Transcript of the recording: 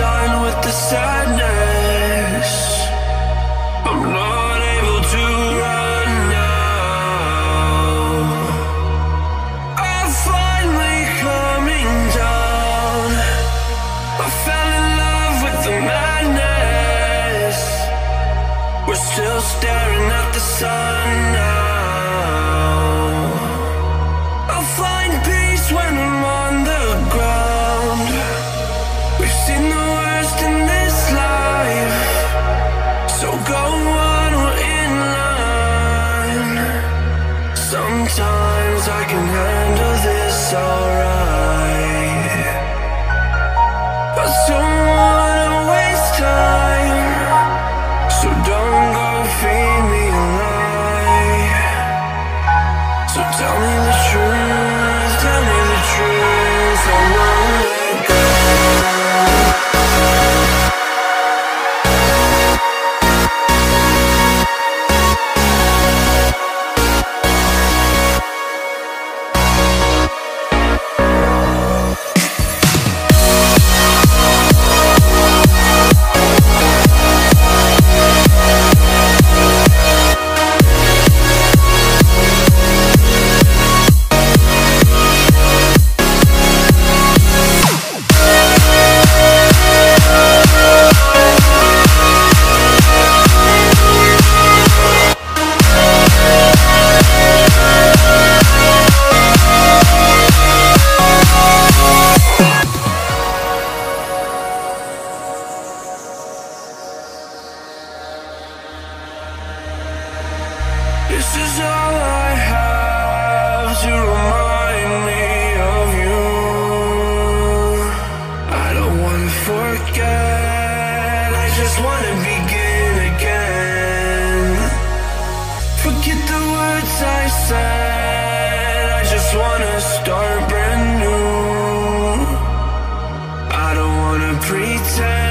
done with the sadness. I'm not able to run now. I'm finally coming down. I fell in love with the madness. We're still staring at the sun now. I'll find peace when I'm on the ground. We've seen the worst in this life, so go on, we're in line. Sometimes I can handle this alright. I don't wanna waste time, so don't go feed me a lie. So tell me the truth, tell me the truth, I won't let go. This is all I have to remind me of you. I don't wanna forget, I just wanna begin again. Forget the words I said, I just wanna start brand new. I don't wanna pretend